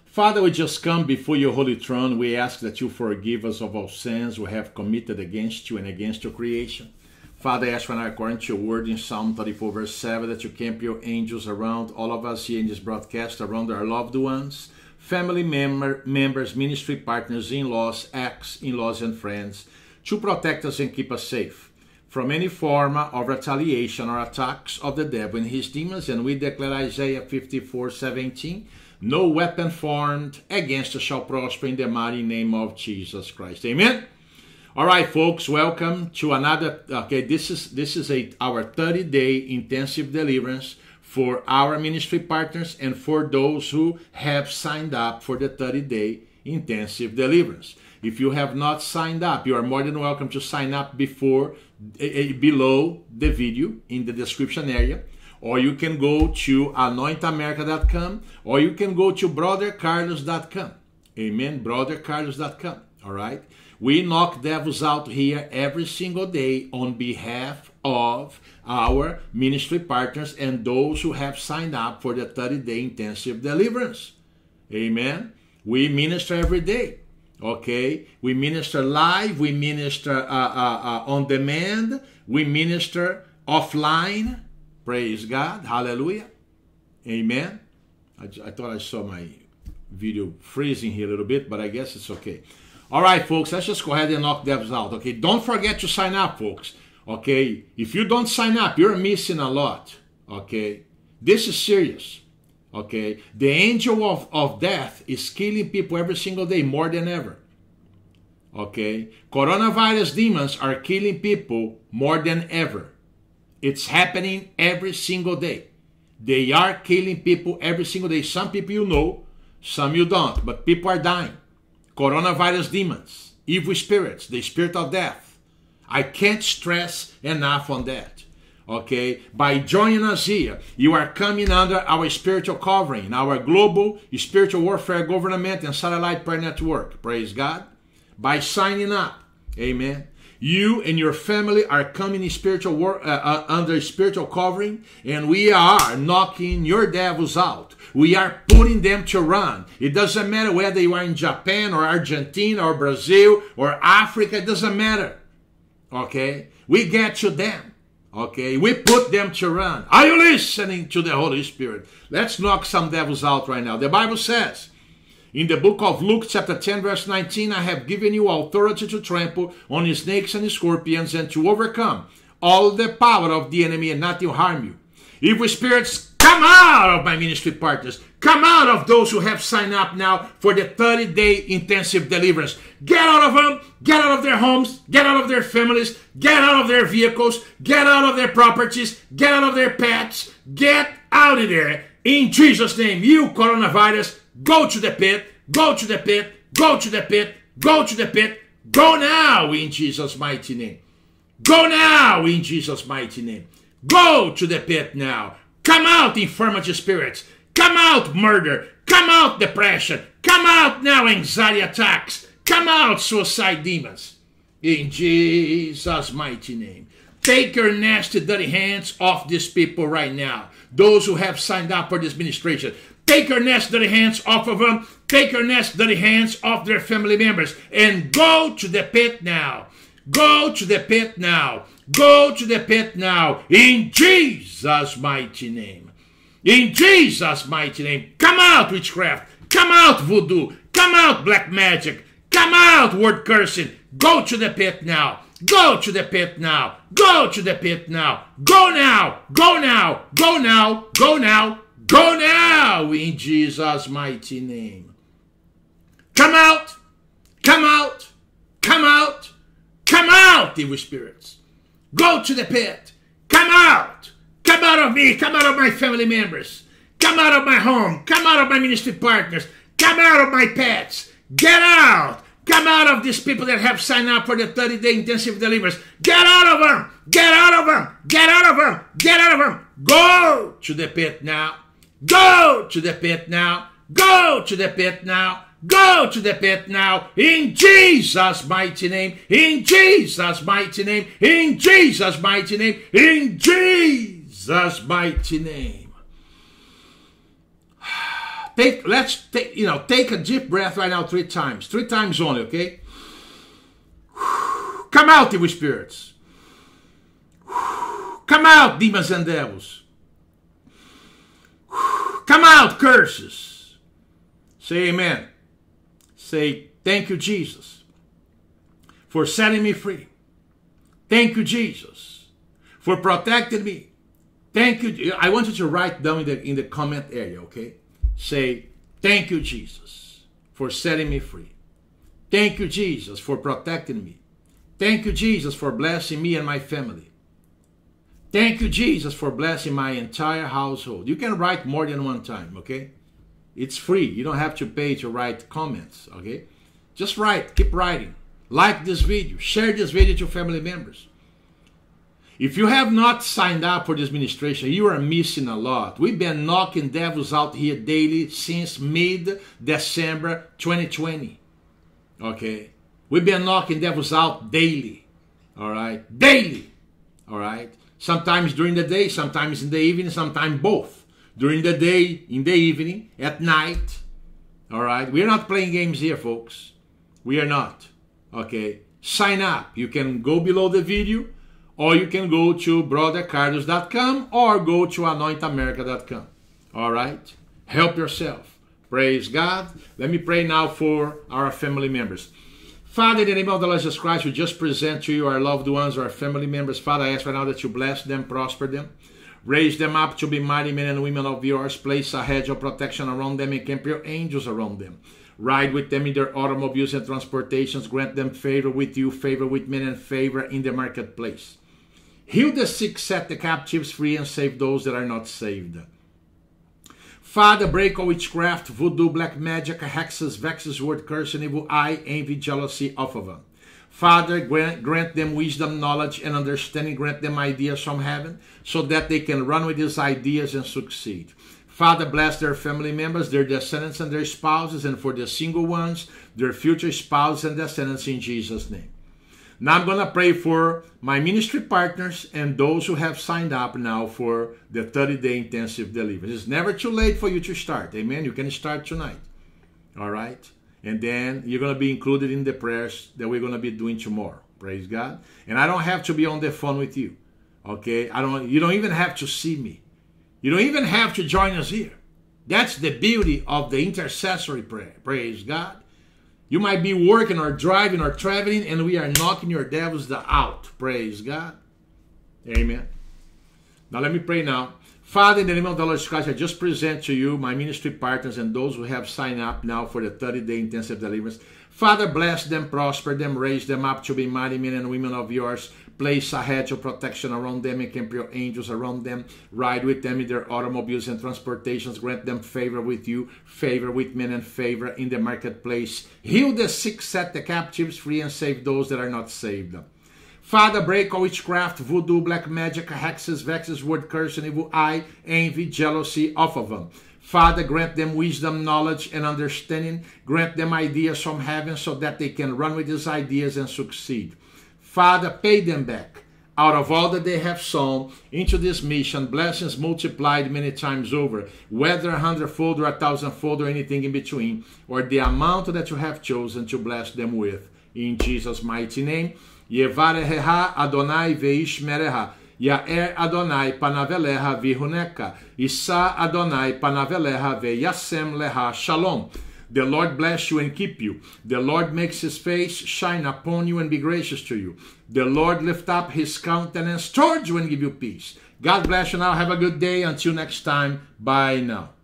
Father, we just come before your holy throne. We ask that you forgive us of all sins we have committed against you and against your creation. Father, I ask for now, according to your word in Psalm 34, verse 7, that you camp your angels around all of us here in this broadcast, around our loved ones, family members, ministry partners, in-laws, ex-in-laws, and friends, to protect us and keep us safe from any form of retaliation or attacks of the devil and his demons. And we declare Isaiah 54:17, no weapon formed against us shall prosper, in the mighty name of Jesus Christ. Amen. All right, folks, welcome to another. Okay, this is our 30-day intensive deliverance for our ministry partners and for those who have signed up for the 30-day intensive deliverance. If you have not signed up, you are more than welcome to sign up below the video in the description area. Or you can go to anointamerica.com, or you can go to brothercarlos.com. Amen, brothercarlos.com. All right? We knock devils out here every single day on behalf of our ministry partners and those who have signed up for the 30-day intensive deliverance. Amen. We minister every day. Okay? We minister live. We minister on demand. We minister offline. Praise God. Hallelujah. Amen. I thought I saw my video freezing here a little bit, but I guess it's okay. All right, folks, let's just go ahead and knock devils out. Okay, don't forget to sign up, folks. Okay, if you don't sign up, you're missing a lot. Okay, this is serious. Okay, the angel of death is killing people every single day, more than ever. Okay, coronavirus demons are killing people more than ever. It's happening every single day. They are killing people every single day. Some people you know, some you don't, but people are dying. Coronavirus demons, evil spirits, the spirit of death. I can't stress enough on that. Okay? By joining us here, you are coming under our spiritual covering, our global spiritual warfare government and satellite prayer network. Praise God. By signing up. Amen. You and your family are coming in spiritual under spiritual covering, and we are knocking your devils out. We are putting them to run. It doesn't matter whether you are in Japan or Argentina or Brazil or Africa. It doesn't matter. Okay? We get to them. Okay? We put them to run. Are you listening to the Holy Spirit? Let's knock some devils out right now. The Bible says, in the book of Luke chapter 10 verse 19, I have given you authority to trample on snakes and scorpions and to overcome all the power of the enemy, and nothing will harm you. Evil spirits, come out of my ministry partners. Come out of those who have signed up now for the 30-day intensive deliverance. Get out of them. Get out of their homes. Get out of their families. Get out of their vehicles. Get out of their properties. Get out of their pets. Get out of there. In Jesus' name, you coronavirus, go to the pit, go to the pit, go to the pit, go to the pit. Go now in Jesus' mighty name. Go now in Jesus' mighty name. Go to the pit now. Come out, infirmity spirits. Come out, murder. Come out, depression. Come out now, anxiety attacks. Come out, suicide demons. In Jesus' mighty name. Take your nasty, dirty hands off these people right now. Those who have signed up for this ministration. Take your nasty, dirty hands off of them. Take your nasty, dirty hands off their family members. And go to the pit now. Go to the pit now. Go to the pit now. In Jesus' mighty name. In Jesus' mighty name. Come out, witchcraft. Come out, voodoo. Come out, black magic. Come out, word cursing. Go to the pit now. Go to the pit now. Go to the pit now. Go now. Go now. Go now. Go now. Go now in Jesus' mighty name. Come out. Come out. Come out. Come out, evil spirits. Go to the pit. Come out. Come out of me. Come out of my family members. Come out of my home. Come out of my ministry partners. Come out of my pets. Get out. Come out of these people that have signed up for the 30-day intensive deliverance. Get out of them. Get out of them. Get out of them. Get out of them. Go to the pit now. Go to the pit now. Go to the pit now. Go to the pit now. In Jesus' mighty name. In Jesus' mighty name. In Jesus' mighty name. In Jesus' mighty name. Take a deep breath right now 3 times. 3 times only, okay? Come out, evil spirits. Come out, demons and devils. Come out, curses. Say amen. Say, thank you, Jesus, for setting me free. Thank you, Jesus, for protecting me. Thank you. I want you to write down in the comment area, okay? Say, thank you, Jesus, for setting me free. Thank you, Jesus, for protecting me. Thank you, Jesus, for blessing me and my family. Thank you, Jesus, for blessing my entire household. You can write more than 1 time, okay? It's free. You don't have to pay to write comments, okay? Just write. Keep writing. Like this video. Share this video to family members. If you have not signed up for this ministration, you are missing a lot. We've been knocking devils out here daily since mid-December 2020, okay? We've been knocking devils out daily, all right? Daily, all right? Sometimes during the day, sometimes in the evening, sometimes both. During the day, in the evening, at night, all right? We're not playing games here, folks. We are not, okay? Sign up. You can go below the video, or you can go to brothercarlos.com or go to anointamerica.com, all right? Help yourself. Praise God. Let me pray now for our family members. Father, in the name of the Lord Jesus Christ, we just present to you our loved ones, our family members. Father, I ask right now that you bless them, prosper them, raise them up to be mighty men and women of yours. Place a hedge of protection around them and camp your angels around them. Ride with them in their automobiles and transportations. Grant them favor with you, favor with men, and favor in the marketplace. Heal the sick, set the captives free, and save those that are not saved. Father, break all witchcraft, voodoo, black magic, hexes, vexes, word, curse, and evil eye, envy, jealousy off of them. Father, grant them wisdom, knowledge, and understanding. Grant them ideas from heaven so that they can run with these ideas and succeed. Father, bless their family members, their descendants, and their spouses, and for the single ones, their future spouses and descendants in Jesus' name. Now I'm going to pray for my ministry partners and those who have signed up now for the 30-day intensive deliverance. It's never too late for you to start. Amen. You can start tonight. All right. And then you're going to be included in the prayers that we're going to be doing tomorrow. Praise God. And I don't have to be on the phone with you. Okay. You don't even have to see me. You don't even have to join us here. That's the beauty of the intercessory prayer. Praise God. You might be working or driving or traveling, and we are knocking your devils out. Praise God. Amen. Now let me pray now. Father, in the name of the Lord Jesus Christ, I just present to you my ministry partners and those who have signed up now for the 30-day intensive deliverance. Father, bless them, prosper them, raise them up to be mighty men and women of yours. Place a hedge of protection around them and camp your angels around them. Ride with them in their automobiles and transportations. Grant them favor with you, favor with men, and favor in the marketplace. Heal the sick, set the captives free, and save those that are not saved. Father, break all witchcraft, voodoo, black magic, hexes, vexes, word, curse, and evil eye, envy, jealousy off of them. Father, grant them wisdom, knowledge, and understanding. Grant them ideas from heaven so that they can run with these ideas and succeed. Father, pay them back out of all that they have sown into this mission, blessings multiplied many times over, whether 100-fold or 1,000-fold or anything in between, or the amount that you have chosen to bless them with. In Jesus' mighty name, Yevareha Adonai veishmereha, Yaer Adonai panaveleha vihuneka, Isa Adonai panaveleha veyasem leha shalom. The Lord bless you and keep you. The Lord makes his face shine upon you and be gracious to you. The Lord lift up his countenance towards you and give you peace. God bless you now. Have a good day. Until next time. Bye now.